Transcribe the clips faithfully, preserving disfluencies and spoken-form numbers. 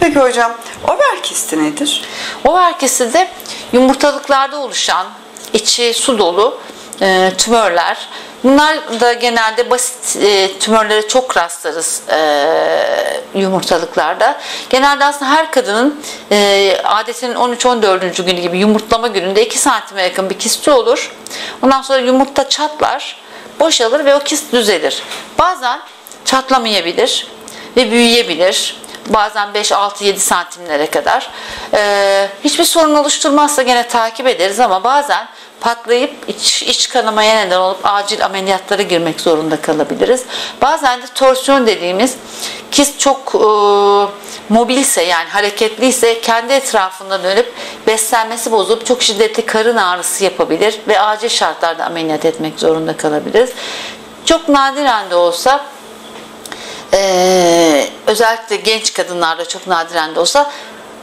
Peki hocam, over kisti nedir? Over kisti de yumurtalıklarda oluşan, içi su dolu e, tümörler. Bunlar da genelde basit e, tümörlere çok rastlarız e, yumurtalıklarda. Genelde aslında her kadının e, adetinin on üç on dördüncü günü gibi yumurtlama gününde iki santime yakın bir kisti olur. Ondan sonra yumurta çatlar, boşalır ve o kist düzelir. Bazen çatlamayabilir ve büyüyebilir. Bazen beş altı yedi santimlere kadar. Ee, hiçbir sorun oluşturmazsa gene takip ederiz ama bazen patlayıp iç, iç kanamaya neden olup acil ameliyatlara girmek zorunda kalabiliriz. Bazen de torsiyon dediğimiz kist çok e, mobilse, yani hareketliyse kendi etrafında dönüp beslenmesi bozulup çok şiddetli karın ağrısı yapabilir ve acil şartlarda ameliyat etmek zorunda kalabiliriz. Çok nadiren de olsa, Ee, özellikle genç kadınlarda çok nadiren de olsa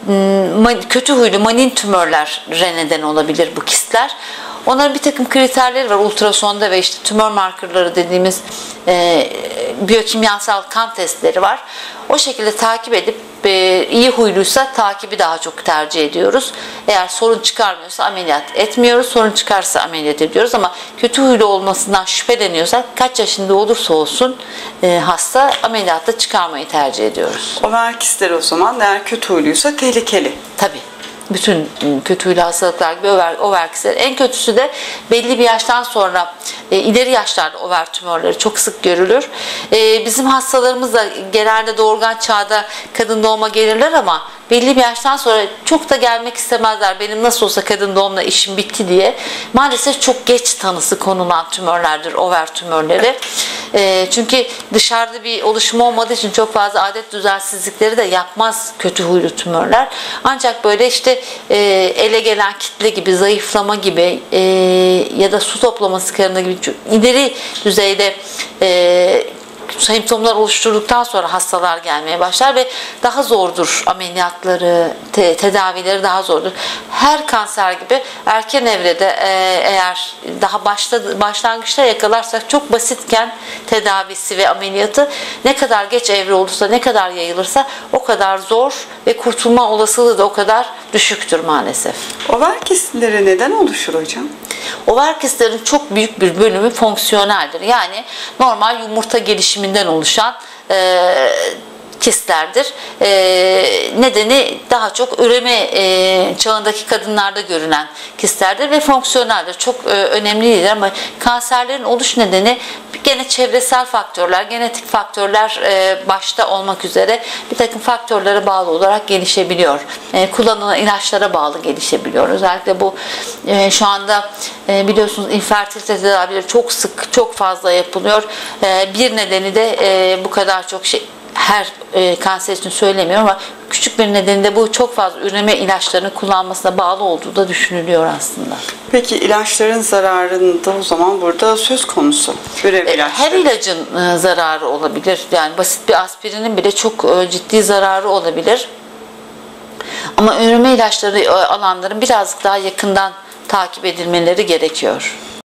kötü huylu manin tümörlere neden olabilir bu kistler. Onların bir takım kriterleri var ultrasonda ve işte tümör markerları dediğimiz e, biyokimyasal kan testleri var. O şekilde takip edip e, iyi huyluysa takibi daha çok tercih ediyoruz. Eğer sorun çıkarmıyorsa ameliyat etmiyoruz. Sorun çıkarsa ameliyat ediyoruz ama kötü huylu olmasından şüpheleniyorsak kaç yaşında olursa olsun e, hasta ameliyatta çıkarmayı tercih ediyoruz. Over kistleri o zaman eğer kötü huyluysa tehlikeli. Tabii. Bütün kötü huylu hastalıklar gibi over, over kistleri. En kötüsü de belli bir yaştan sonra e, ileri yaşlarda over tümörleri çok sık görülür. E, bizim hastalarımız da genelde doğurgan çağda kadın doğuma gelirler ama belli bir yaştan sonra çok da gelmek istemezler. Benim nasıl olsa kadın doğumla işim bitti diye. Maalesef çok geç tanısı konulan tümörlerdir over tümörleri. E, çünkü dışarıda bir oluşum olmadığı için çok fazla adet düzensizlikleri de yapmaz kötü huylu tümörler. Ancak böyle işte e, ele gelen kitle gibi, zayıflama gibi e, ya da su toplaması karını gibi çok ileri düzeyde e, semptomlar oluşturduktan sonra hastalar gelmeye başlar ve daha zordur ameliyatları, te tedavileri daha zordur. Her kanser gibi erken evrede e, eğer daha başta, başlangıçta yakalarsak çok basitken tedavisi ve ameliyatı ne kadar geç evre olursa, ne kadar yayılırsa o kadar zor ve kurtulma olasılığı da o kadar düşüktür maalesef. Over kistleri neden oluşur hocam? Over kistlerin çok büyük bir bölümü fonksiyoneldir. Yani normal yumurta gelişiminden oluşan e, kistlerdir. E, nedeni daha çok üreme e, çağındaki kadınlarda görülen kistlerdir ve fonksiyoneldir. Çok e, önemli değildir ama kanserlerin oluş nedeni gene çevresel faktörler, genetik faktörler e, başta olmak üzere bir takım faktörlere bağlı olarak gelişebiliyor. E, kullanılan ilaçlara bağlı gelişebiliyor. Özellikle bu e, şu anda e, biliyorsunuz infertilite tedavileri çok sık, çok fazla yapılıyor. E, bir nedeni de e, bu kadar çok şey her e, kanser için söylemiyorum ama küçük bir nedeni de bu çok fazla üreme ilaçlarını kullanmasına bağlı olduğu da düşünülüyor aslında. Peki ilaçların zararında o zaman burada söz konusu. Ürev ilaçları. Her ilacın e, zararı olabilir. Yani basit bir aspirinin bile çok e, ciddi zararı olabilir. Ama üreme ilaçları e, alanların birazcık daha yakından takip edilmeleri gerekiyor.